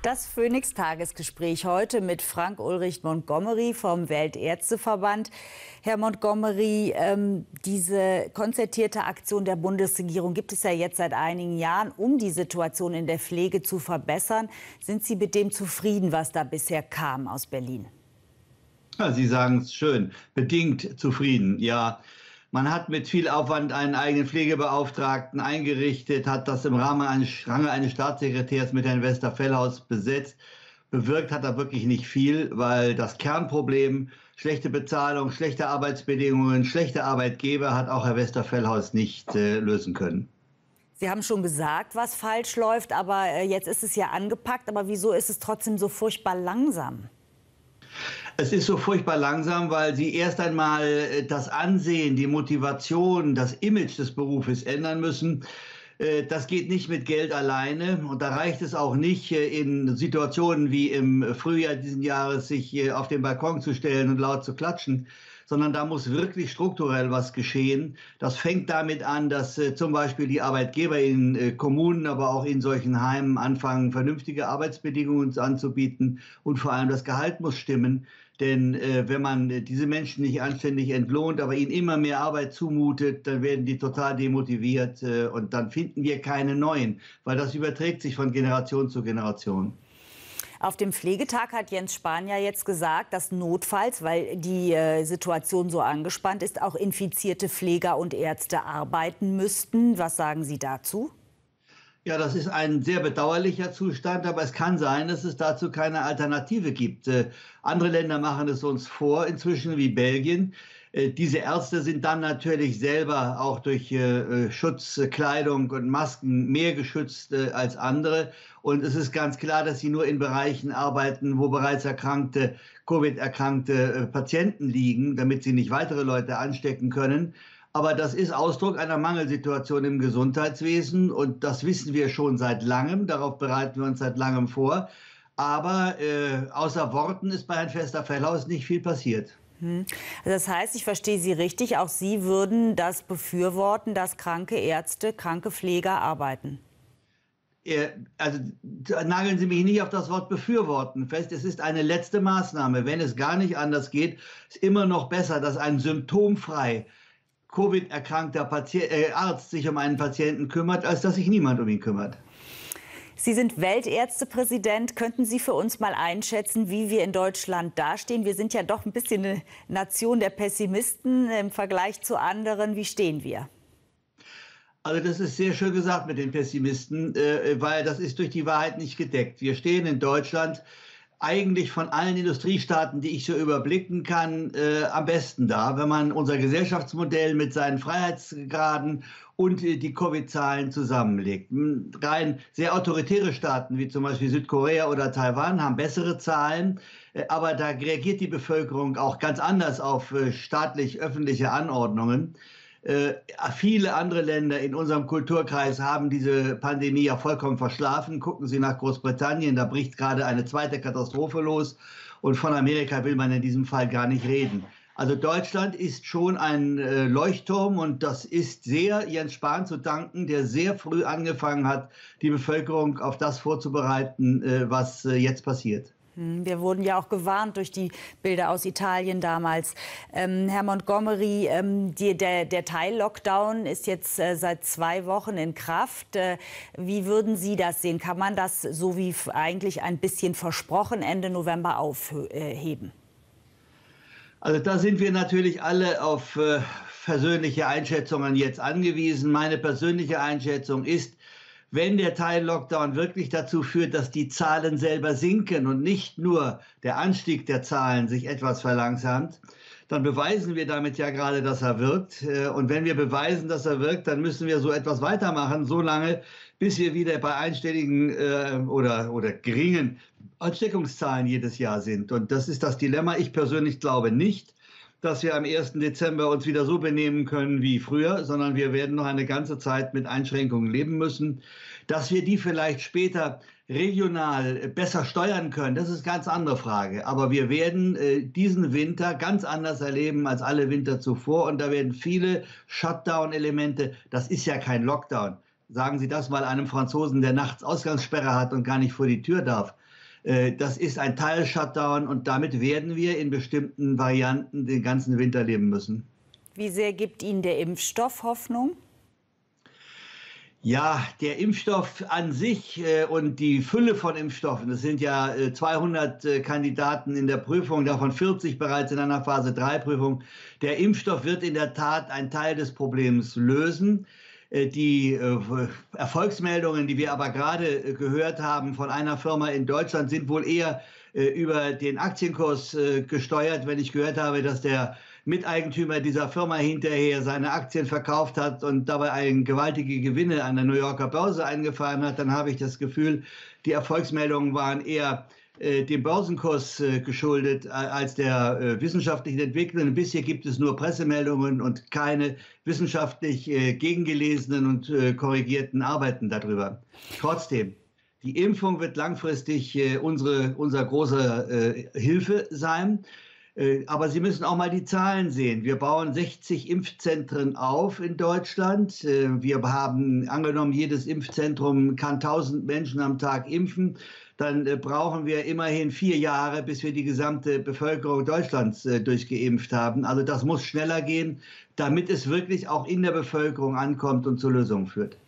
Das Phoenix-Tagesgespräch heute mit Frank-Ulrich Montgomery vom Weltärzteverband. Herr Montgomery, diese konzertierte Aktion der Bundesregierung gibt es ja jetzt seit einigen Jahren, um die Situation in der Pflege zu verbessern. Sind Sie mit dem zufrieden, was da bisher kam aus Berlin? Ja, Sie sagen es schön, bedingt zufrieden, ja. Man hat mit viel Aufwand einen eigenen Pflegebeauftragten eingerichtet, hat das im Rahmen eines Staatssekretärs mit Herrn Westerfellhaus besetzt. Bewirkt hat er wirklich nicht viel, weil das Kernproblem, schlechte Bezahlung, schlechte Arbeitsbedingungen, schlechte Arbeitgeber, hat auch Herr Westerfellhaus nicht lösen können. Sie haben schon gesagt, was falsch läuft, aber jetzt ist es ja angepackt. Aber wieso ist es trotzdem so furchtbar langsam? Es ist so furchtbar langsam, weil Sie erst einmal das Ansehen, die Motivation, das Image des Berufes ändern müssen. Das geht nicht mit Geld alleine. Und da reicht es auch nicht, in Situationen wie im Frühjahr diesen Jahres sich auf den Balkon zu stellen und laut zu klatschen, sondern da muss wirklich strukturell was geschehen. Das fängt damit an, dass zum Beispiel die Arbeitgeber in Kommunen, aber auch in solchen Heimen anfangen, vernünftige Arbeitsbedingungen anzubieten, und vor allem das Gehalt muss stimmen. Denn wenn man diese Menschen nicht anständig entlohnt, aber ihnen immer mehr Arbeit zumutet, dann werden die total demotiviert und dann finden wir keine neuen, weil das überträgt sich von Generation zu Generation. Auf dem Pflegetag hat Jens Spahn ja jetzt gesagt, dass notfalls, weil die Situation so angespannt ist, auch infizierte Pfleger und Ärzte arbeiten müssten. Was sagen Sie dazu? Ja, das ist ein sehr bedauerlicher Zustand, aber es kann sein, dass es dazu keine Alternative gibt. Andere Länder machen es uns vor, inzwischen wie Belgien. Diese Ärzte sind dann natürlich selber auch durch Schutzkleidung und Masken mehr geschützt als andere. Und es ist ganz klar, dass sie nur in Bereichen arbeiten, wo bereits erkrankte, Covid-erkrankte Patienten liegen, damit sie nicht weitere Leute anstecken können. Aber das ist Ausdruck einer Mangelsituation im Gesundheitswesen, und das wissen wir schon seit langem. Darauf bereiten wir uns seit langem vor. Aber außer Worten ist bei Herrn Westerfellhaus nicht viel passiert. Das heißt, ich verstehe Sie richtig, auch Sie würden das befürworten, dass kranke Ärzte, kranke Pfleger arbeiten? Also nageln Sie mich nicht auf das Wort befürworten fest. Es ist eine letzte Maßnahme. Wenn es gar nicht anders geht, ist immer noch besser, dass ein symptomfrei Covid-erkrankter Arzt sich um einen Patienten kümmert, als dass sich niemand um ihn kümmert. Sie sind Weltärztepräsident. Könnten Sie für uns mal einschätzen, wie wir in Deutschland dastehen? Wir sind ja doch ein bisschen eine Nation der Pessimisten im Vergleich zu anderen. Wie stehen wir? Also das ist sehr schön gesagt mit den Pessimisten, weil das ist durch die Wahrheit nicht gedeckt. Wir stehen in Deutschland eigentlich von allen Industriestaaten, die ich so überblicken kann, am besten da, wenn man unser Gesellschaftsmodell mit seinen Freiheitsgraden und die Covid-Zahlen zusammenlegt. Rein sehr autoritäre Staaten wie zum Beispiel Südkorea oder Taiwan haben bessere Zahlen, aber da reagiert die Bevölkerung auch ganz anders auf staatlich-öffentliche Anordnungen. Viele andere Länder in unserem Kulturkreis haben diese Pandemie ja vollkommen verschlafen. Gucken Sie nach Großbritannien, da bricht gerade eine zweite Katastrophe los. Und von Amerika will man in diesem Fall gar nicht reden. Also Deutschland ist schon ein Leuchtturm, und das ist sehr Jens Spahn zu danken, der sehr früh angefangen hat, die Bevölkerung auf das vorzubereiten, was jetzt passiert. Wir wurden ja auch gewarnt durch die Bilder aus Italien damals. Herr Montgomery, der Teil-Lockdown ist jetzt seit 2 Wochen in Kraft. Wie würden Sie das sehen? Kann man das, so wie eigentlich ein bisschen versprochen, Ende November aufheben? Also da sind wir natürlich alle auf persönliche Einschätzungen jetzt angewiesen. Meine persönliche Einschätzung ist, wenn der Teil-Lockdown wirklich dazu führt, dass die Zahlen selber sinken und nicht nur der Anstieg der Zahlen sich etwas verlangsamt, dann beweisen wir damit ja gerade, dass er wirkt. Und wenn wir beweisen, dass er wirkt, dann müssen wir so etwas weitermachen, so lange, bis wir wieder bei einstelligen oder geringen Ansteckungszahlen jedes Jahr sind. Und das ist das Dilemma. Ich persönlich glaube nicht, dass wir am 1. Dezember uns wieder so benehmen können wie früher, sondern wir werden noch eine ganze Zeit mit Einschränkungen leben müssen. Dass wir die vielleicht später regional besser steuern können, das ist eine ganz andere Frage. Aber wir werden diesen Winter ganz anders erleben als alle Winter zuvor. Und da werden viele Shutdown-Elemente, das ist ja kein Lockdown. Sagen Sie das mal einem Franzosen, der nachts Ausgangssperre hat und gar nicht vor die Tür darf. Das ist ein Teil-Shutdown und damit werden wir in bestimmten Varianten den ganzen Winter leben müssen. Wie sehr gibt Ihnen der Impfstoff Hoffnung? Ja, der Impfstoff an sich und die Fülle von Impfstoffen, das sind ja 200 Kandidaten in der Prüfung, davon 40 bereits in einer Phase-3-Prüfung. Der Impfstoff wird in der Tat einen Teil des Problems lösen. Die Erfolgsmeldungen, die wir aber gerade gehört haben von einer Firma in Deutschland, sind wohl eher über den Aktienkurs gesteuert, wenn ich gehört habe, dass der Miteigentümer dieser Firma hinterher seine Aktien verkauft hat und dabei gewaltige Gewinne an der New Yorker Börse eingefahren hat, dann habe ich das Gefühl, die Erfolgsmeldungen waren eher dem Börsenkurs geschuldet als der wissenschaftlichen Entwicklung. Bisher gibt es nur Pressemeldungen und keine wissenschaftlich gegengelesenen und korrigierten Arbeiten darüber. Trotzdem, die Impfung wird langfristig unser großer Hilfe sein. Aber Sie müssen auch mal die Zahlen sehen. Wir bauen 60 Impfzentren auf in Deutschland. Wir haben angenommen, jedes Impfzentrum kann 1000 Menschen am Tag impfen. Dann brauchen wir immerhin 4 Jahre, bis wir die gesamte Bevölkerung Deutschlands durchgeimpft haben. Also das muss schneller gehen, damit es wirklich auch in der Bevölkerung ankommt und zu Lösungen führt.